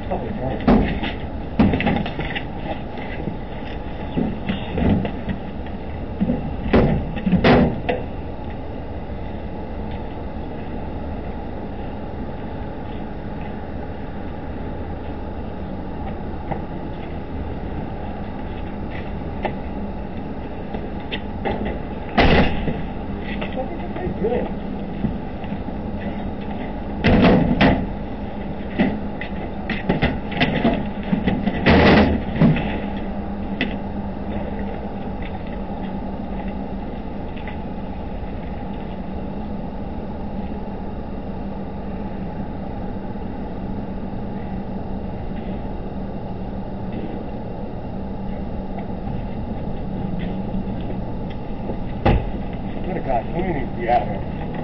God, we need to be out here.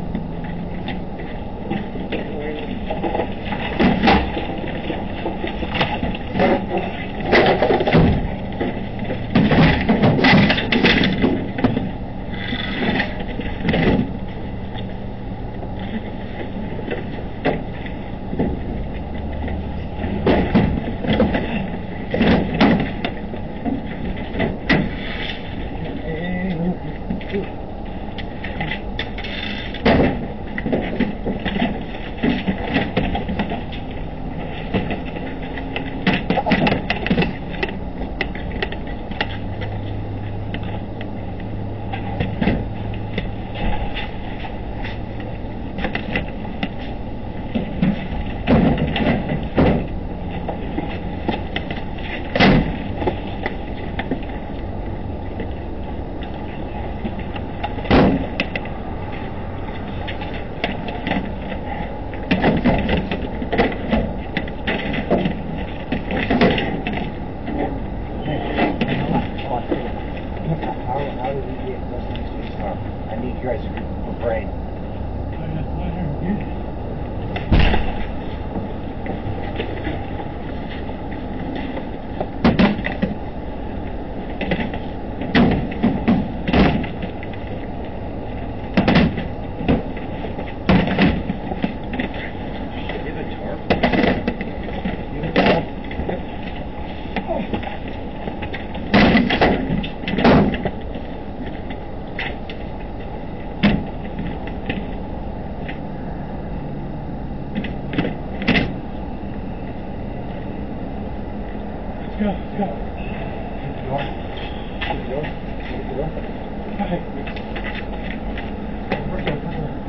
I need you guys to brain. Go, go. Keep going. Keep going. Keep going. Okay. We're good.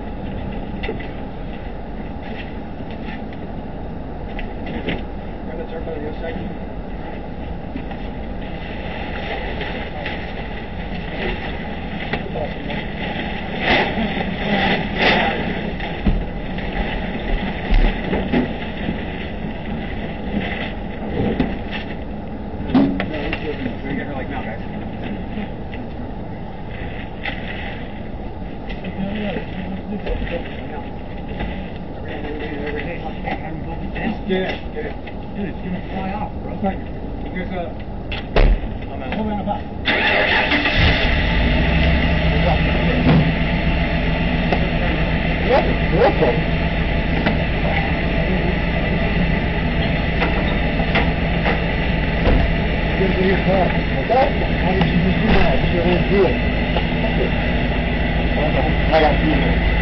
We're going to turn on your side. Get it, get it. Dude, it's gonna fly off, bro. There's a... I'm out. Hold on about. What is broken? Get to your car. How did you just do that? It's your own deal. I got 2 minutes.